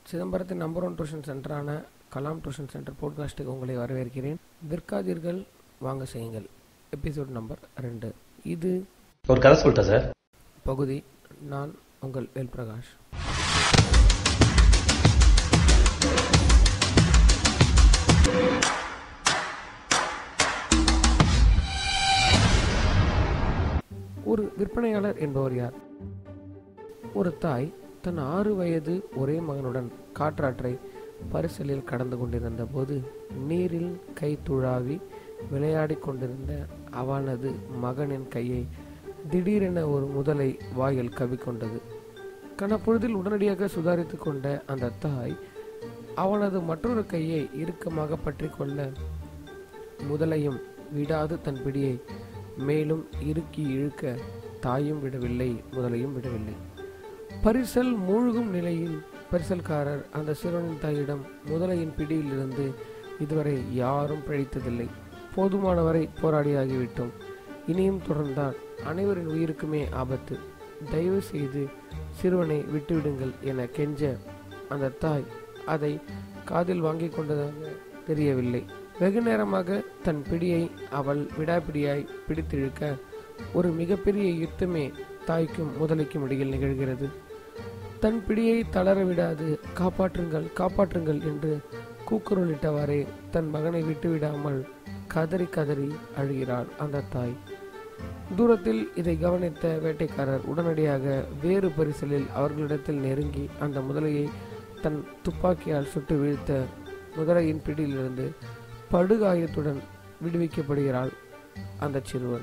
சிதம்பரத்தின் number 1 tuition சென்டரான Kalam tuition centre போட்காஸ்ட்டுக்கு உங்களை வரவேற்கிறேன். விற்காதீர்கள், வாங்க செய்யுங்கள். Episode number 2. இது ஒரு கதை சொல்லிட்டா சார் பகுதி. நான் உங்கள் வேல் பிரகாஷ். ஒரு விற்பனையாளர் என்பவர் யார்? ஒரு தாய் தன் 6 வயது ஒரே மகனுடன் காற்றாற்றை பரிசலில் கடந்து கொண்டிருந்த போது நீரில் கை துழாவி விளையாடி கொண்டிருந்த அவனது மகனின் கையை திடீரென ஒரு முதலை வாயில் கவிக்கொண்டது. கனப்பொழுதில் உடனடியாக சுதாரித்து கொண்ட அந்த தாய் அவனது மற்றொரு கையை இறுக்கமாக பற்றி கொள்ள முதலையும் விடாது தன் பிடியை மேலும் இறுக்கி இழுக்க தாயும் விடவில்லை, முதலையும் விடவில்லை. பரிசல் மூழ்கும் நிலையில் பரிசல்காரர் அந்த சிறுவனின் தாயிடம், முதலையின் பிடியிலிருந்து இதுவரை யாரும் பிழைத்ததில்லை, போதுமானவரை போராடியாகிவிட்டோம், இனியும் தொடர்ந்தால் அனைவரின் உயிருக்குமே ஆபத்து, தயவு செய்து சிறுவனை விட்டுவிடுங்கள் என கெஞ்ச அந்த தாய் அதை காதில் வாங்கி கொண்டதாக தெரியவில்லை. வெகு நேரமாக தன் பிடியை அவள் விடாப்பிடியாய் பிடித்திழுக்க ஒரு மிகப்பெரிய யுத்தமே தாய்க்கும் முதலைக்கும் இடையில் நிகழ்கிறது. தன் பிடியை தளர விடாது காப்பாற்றுங்கள், காப்பாற்றுங்கள் என்று கூக்குரலிட்டவாறே தன் மகனை விட்டுவிடாமல் கதறி கதறி அழுகிறாள் அந்த தாய். தூரத்தில் இதை கவனித்த வேட்டைக்காரர் உடனடியாக வேறு பரிசலில் அவர்களிடத்தில் நெருங்கி அந்த முதலையை தன் துப்பாக்கியால் சுட்டு வீழ்த்த முதலையின் பிடியிலிருந்து படுகாயத்துடன் விடுவிக்கப்படுகிறாள் அந்த சிறுவன்.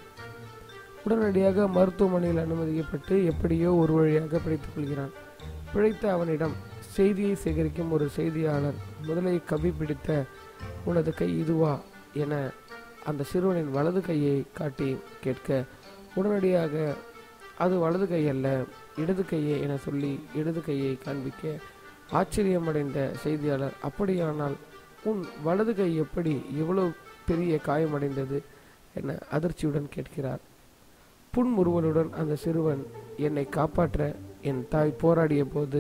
உடனடியாக மருத்துவமனையில் அனுமதிக்கப்பட்டு எப்படியோ ஒரு வழியாக பிடித்துக் கொள்கிறான். பிழைத்த அவனிடம் செய்தியை சேகரிக்கும் ஒரு செய்தியாளர் முதலையை கவி பிடித்த உனது கை இதுவா என அந்த சிறுவனின் வலது கையை காட்டி கேட்க, உடனடியாக அது வலது கை அல்ல, இடது கையே என சொல்லி இடது கையை காண்பிக்க ஆச்சரியமடைந்த செய்தியாளர், அப்படியானால் உன் வலது கை எப்படி இவ்வளவு பெரிய காயமடைந்தது என அதிர்ச்சியுடன் கேட்கிறார். புன்முறுவலுடன் அந்த சிறுவன், என்னை காப்பாற்ற என் தாய் போராடிய போது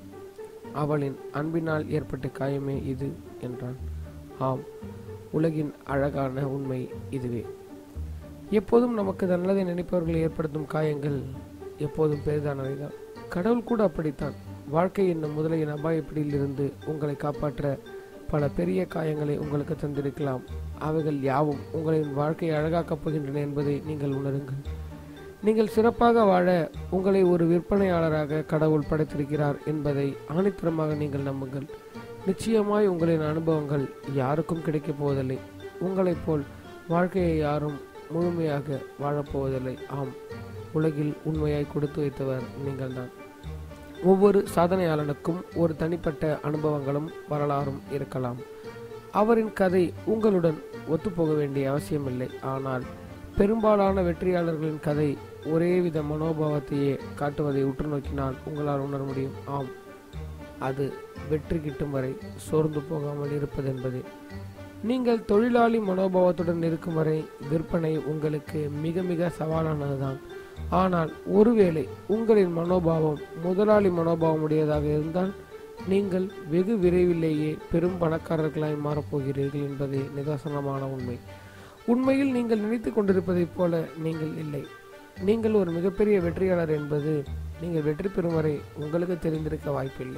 அவளின் அன்பினால் ஏற்பட்ட காயமே இது என்றான். ஆம், உலகின் அழகான உண்மை இதுவே. எப்போதும் நமக்கு நல்லதை நினைப்பவர்கள் ஏற்படுத்தும் காயங்கள் எப்போதும் பெரிதானவைதான். கடவுள் கூட அப்படித்தான். வாழ்க்கை என்னும் முதலையின் அபாயப்பிடியிலிருந்து உங்களை காப்பாற்ற பல பெரிய காயங்களை உங்களுக்கு தந்திருக்கலாம். அவைகள் யாவும் உங்களின் வாழ்க்கையை அழகாக்கப் போகின்றன என்பதை நீங்கள் உணருங்கள். நீங்கள் சிறப்பாக வாழ உங்களை ஒரு விற்பனையாளராக கடவுள் படைத்திருக்கிறார் என்பதை ஆணித்தரமாக நீங்கள் நம்புங்கள். நிச்சயமாய் உங்களின் அனுபவங்கள் யாருக்கும் கிடைக்கப் போவதில்லை. உங்களைப் போல் வாழ்க்கையை யாரும் முழுமையாக வாழப்போவதில்லை. ஆம், உலகில் உண்மையாய் கொடுத்து வைத்தவர் நீங்கள்தான். ஒவ்வொரு சாதனையாளனுக்கும் ஒரு தனிப்பட்ட அனுபவங்களும் வரலாறும் இருக்கலாம். அவரின் கதை உங்களுடன் ஒத்துப்போக வேண்டிய அவசியமில்லை. ஆனால் பெரும்பாலான வெற்றியாளர்களின் கதை ஒரே வித மனோபாவத்தையே காட்டுவதை உற்று நோக்கினால் உங்களால் உணர முடியும். ஆம், அது வெற்றி கிட்டும் வரை சோர்ந்து போகாமல் இருப்பது என்பதே. நீங்கள் தொழிலாளி மனோபாவத்துடன் இருக்கும் வரை விற்பனை உங்களுக்கு மிக மிக சவாலானதுதான். ஆனால் ஒருவேளை உங்களின் மனோபாவம் முதலாளி மனோபாவம் உடையதாக இருந்தால் நீங்கள் வெகு விரைவிலேயே பெரும் பணக்காரர்களாய் மாறப்போகிறீர்கள் என்பதே நிதர்சனமான உண்மை. உண்மையில் நீங்கள் நினைத்து கொண்டிருப்பதைப் போல நீங்கள் இல்லை. நீங்கள் ஒரு மிகப்பெரிய வெற்றியாளர் என்பது நீங்கள் வெற்றி பெறும் வரை உங்களுக்கு தெரிந்திருக்க வாய்ப்பில்லை.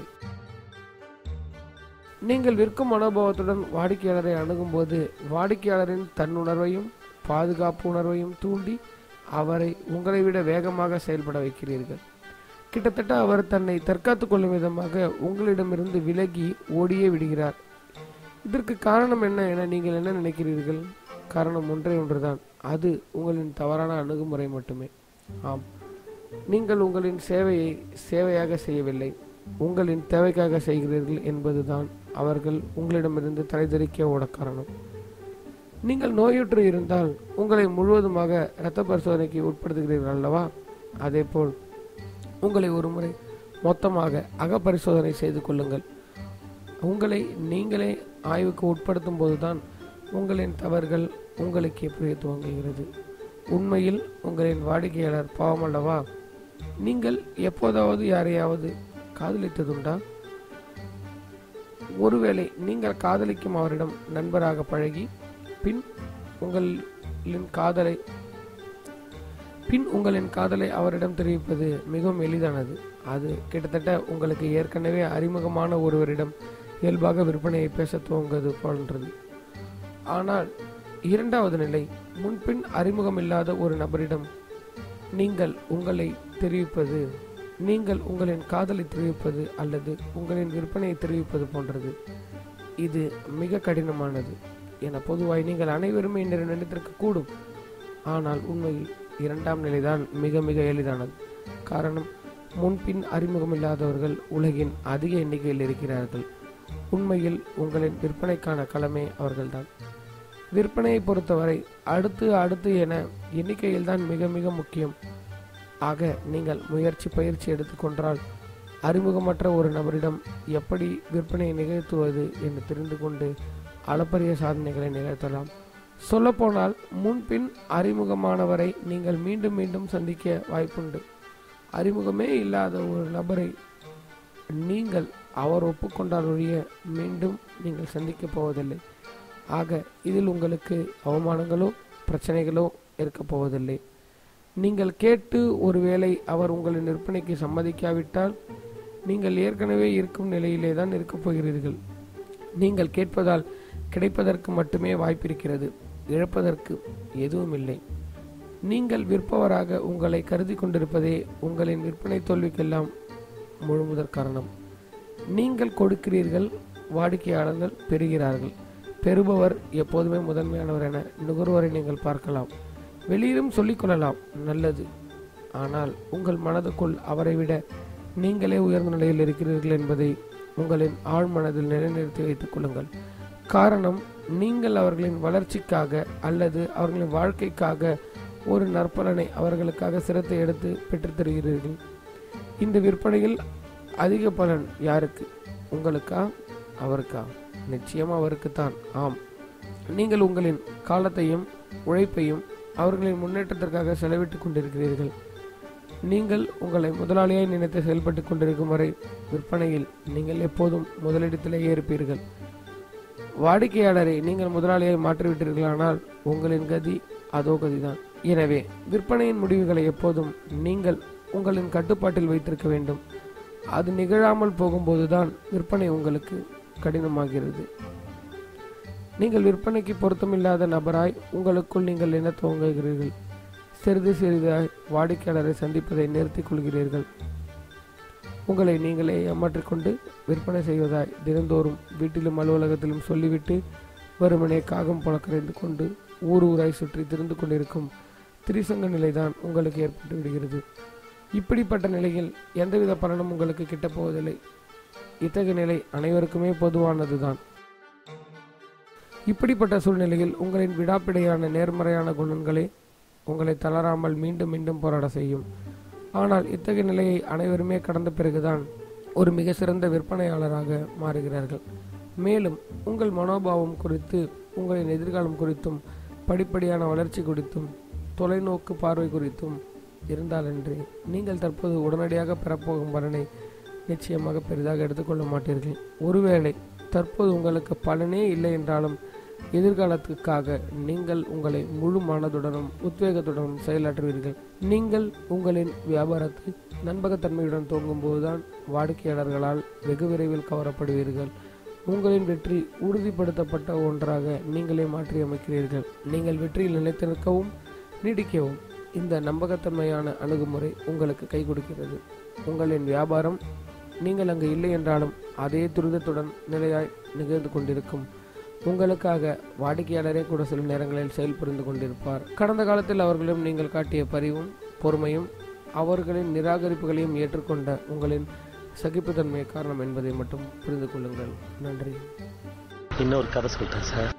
நீங்கள் விற்கும் மனோபாவத்துடன் வாடிக்கையாளரை அணுகும்போது வாடிக்கையாளரின் தன்னுணர்வையும் பாதுகாப்பு உணர்வையும் தூண்டி அவரை உங்களை விட வேகமாக செயல்பட வைக்கிறீர்கள். கிட்டத்தட்ட அவர் தன்னை தற்காத்துக் கொள்ளும் விதமாக உங்களிடமிருந்து விலகி ஓடியே விடுகிறார். இதற்கு காரணம் என்ன என நீங்கள் என்ன நினைக்கிறீர்கள்? காரணம் ஒன்றே ஒன்றுதான். அது உங்களின் தவறான அணுகுமுறை மட்டுமே. ஆம், நீங்கள் உங்களின் சேவையை சேவையாக செய்யவில்லை, உங்களின் தேவைக்காக செய்கிறீர்கள் என்பதுதான் அவர்கள் உங்களிடமிருந்து தலைதெறிக்க ஓட காரணம். நீங்கள் நோயுற்று இருந்தால் உங்களை முழுவதுமாக இரத்த பரிசோதனைக்கு உட்படுத்துகிறீர்கள் அல்லவா? அதேபோல் உங்களை ஒரு முறை மொத்தமாக அகப்பரிசோதனை செய்து கொள்ளுங்கள். உங்களை நீங்களே ஆய்வுக்கு உட்படுத்தும் போதுதான் உங்களின் தவறுகள் உங்களுக்கே புரிய துவங்குகிறது. உண்மையில் உங்களின் வாடிக்கையாளர் பாவமல்லவா? நீங்கள் எப்போதாவது யாரையாவது காதலித்ததுண்டா? ஒருவேளை நீங்கள் காதலிக்கும் அவரிடம் நண்பராக பழகி பின் உங்களின் காதலை அவரிடம் தெரிவிப்பது மிகவும் எளிதானது. அது கிட்டத்தட்ட உங்களுக்கு ஏற்கனவே அறிமுகமான ஒருவரிடம் இயல்பாக விற்பனையை பேச துவங்குவது போன்றது. ஆனால் இரண்டாவது நிலை, முன்பின் அறிமுகம் இல்லாத ஒரு நபரிடம் நீங்கள் உங்களின் காதலை தெரிவிப்பது அல்லது உங்களின் விற்பனையை தெரிவிப்பது போன்றது. இது மிக கடினமானது என பொதுவாய் நீங்கள் அனைவருமே நினைத்திருக்க கூடும். ஆனால் உண்மையில் இரண்டாம் நிலைதான் மிக மிக எளிதானது. காரணம், முன்பின் அறிமுகம் இல்லாதவர்கள் உலகின் அதிக எண்ணிக்கையில் இருக்கிறார்கள். உண்மையில் உங்களின் விற்பனைக்கான களமே அவர்கள்தான். விற்பனையை பொறுத்தவரை அடுத்து என எண்ணிக்கையில் தான் மிக மிக முக்கியம். ஆக நீங்கள் பயிற்சி எடுத்துக்கொண்டால் அறிமுகமற்ற ஒரு நபரிடம் எப்படி விற்பனையை நிகழ்த்துவது என்று தெரிந்து கொண்டு அளப்பரிய சாதனைகளை நிகழ்த்தலாம். சொல்லப்போனால் முன்பின் அறிமுகமானவரை நீங்கள் மீண்டும் மீண்டும் சந்திக்க வாய்ப்புண்டு. அறிமுகமே இல்லாத ஒரு நபரை நீங்கள் அவர் ஒப்புக்கொண்டால் ஒழிய மீண்டும் நீங்கள் சந்திக்கப் போவதில்லை. ஆக இதில் உங்களுக்கு அவமானங்களோ பிரச்சனைகளோ இருக்கப் போவதில்லை. நீங்கள் கேட்டு ஒருவேளை அவர் உங்களின் விற்பனைக்கு சம்மதிக்காவிட்டால் நீங்கள் ஏற்கனவே இருக்கும் நிலையிலே தான் இருக்கப் போகிறீர்கள். நீங்கள் கேட்பதால் கிடைப்பதற்கு மட்டுமே வாய்ப்பிருக்கிறது, இழப்பதற்கு எதுவும் இல்லை. நீங்கள் விற்பவராக உங்களை கருதி கொண்டிருப்பதே உங்களின் விற்பனை தோல்விக்கெல்லாம் முழுமுதற் காரணம். நீங்கள் கொடுக்கிறீர்கள், வாடிக்கையாளர்கள் பெறுகிறார்கள். பெறுபவர் எப்போதுமே முதன்மையானவர் என நுகர்வோரை நீங்கள் பார்க்கலாம், வெளியிலும் சொல்லிக்கொள்ளலாம், நல்லது. ஆனால் உங்கள் மனதுக்குள் அவரை விட நீங்களே உயர்ந்த நிலையில் இருக்கிறீர்கள் என்பதை உங்களின் ஆழ்மனதில் நிலைநிறுத்தி வைத்துக் கொள்ளுங்கள். காரணம், நீங்கள் அவர்களின் வளர்ச்சிக்காக அல்லது அவர்களின் வாழ்க்கைக்காக ஒரு நற்பலனை அவர்களுக்காக சிரத்தை எடுத்து பெற்றுத்தருகிறீர்கள். இந்த விற்பனையில் அதிக பலன் யாருக்கு? உங்களுக்கா, அவருக்கா? நிச்சயம் அவருக்குத்தான். ஆம், நீங்கள் உங்களின் காலத்தையும் உழைப்பையும் அவர்களின் முன்னேற்றத்திற்காக செலவிட்டுக் கொண்டிருக்கிறீர்கள். நீங்கள் உங்களை முதலாளியாய் நினைத்து செயல்பட்டு கொண்டிருக்கும் வரை விற்பனையில் நீங்கள் எப்போதும் முதலிடத்திலேயே இருப்பீர்கள். வாடிக்கையாளரை நீங்கள் முதலாளியாய் மாற்றிவிட்டீர்களானால் உங்களின் கதி அதோ கதிதான். எனவே விற்பனையின் முடிவுகளை எப்போதும் நீங்கள் உங்களின் கட்டுப்பாட்டில் வைத்திருக்க வேண்டும். அது நிகழாமல் போகும்போதுதான் விற்பனை உங்களுக்கு கடினமாகிறது. நீங்கள் விற்பனைக்கு பொருத்தமில்லாத நபராய் உங்களுக்குள் நீங்கள் என்ன துவங்குகிறீர்கள். சிறிது சிறிதாய் வாடிக்கையாளரை சந்திப்பதை நிறுத்திக் கொள்கிறீர்கள். உங்களை நீங்களே ஏமாற்றிக்கொண்டு விற்பனை செய்வதாய் தினந்தோறும் வீட்டிலும் அலுவலகத்திலும் சொல்லிவிட்டு வெறுமனே காகம் போல கரைந்து கொண்டு ஊராய் சுற்றி திரிந்து கொண்டிருக்கும் திரிசங்க நிலைதான் உங்களுக்கு ஏற்பட்டு விடுகிறது. இப்படிப்பட்ட நிலையில் எந்தவித பலனும் உங்களுக்கு கிட்டப்போவதில்லை. இத்தகைய நிலை அனைவருக்குமே பொதுவானதுதான். இப்படிப்பட்ட சூழ்நிலையில் உங்களின் விடாப்பிடையான நேர்மறையான குணங்களே உங்களை தளராமல் மீண்டும் மீண்டும் போராட செய்யும். ஆனால் இத்தகைய நிலையை அனைவருமே கடந்த பிறகுதான் ஒரு மிக சிறந்த விற்பனையாளராக மாறுகிறார்கள். மேலும் உங்கள் மனோபாவம் குறித்து, உங்களின் எதிர்காலம் குறித்தும், படிப்படியான வளர்ச்சி குறித்தும், தொலைநோக்கு பார்வை குறித்தும் இருந்தாலன்றி நீங்கள் தற்போது உடனடியாக பெறப்போகும் பலனை நிச்சயமாக பெரிதாக எடுத்துக்கொள்ள மாட்டீர்கள். ஒருவேளை தற்போது உங்களுக்கு பலனே இல்லை என்றாலும் எதிர்காலத்துக்காக நீங்கள் உங்களை முழு மனதுடனும் உத்வேகத்துடனும் செயலாற்றுவீர்கள். நீங்கள் உங்களின் வியாபாரத்தை நம்பகத்தன்மையுடன் துவங்கும் போதுதான் வாடிக்கையாளர்களால் வெகு விரைவில் கவரப்படுவீர்கள். உங்களின் வெற்றி உறுதிப்படுத்தப்பட்ட ஒன்றாக நீங்களே மாற்றியமைக்கிறீர்கள். நீங்கள் வெற்றியில் நிலைத்து நிற்கவும் நீடிக்கவும் இந்த நம்பகத்தன்மையான அணுகுமுறை உங்களுக்கு கை கொடுக்கிறது. உங்களின் வியாபாரம் நீங்கள் அங்கு இல்லை என்றாலும் அதே துரிதத்துடன் நிலையாய் நிகழ்ந்து கொண்டிருக்கும். உங்களுக்காக வாடிக்கையாளரே கூட சில நேரங்களில் செயல் புரிந்து கொண்டிருப்பார். கடந்த காலத்தில் அவர்களிடம் நீங்கள் காட்டிய பரிவும் பொறுமையும் அவர்களின் நிராகரிப்புகளையும் ஏற்றுக்கொண்ட உங்களின் சகிப்புத்தன்மை காரணம் என்பதை மட்டும் புரிந்து கொள்ளுங்கள். நன்றி. இன்னொரு கதை சொல்றேன் சார்.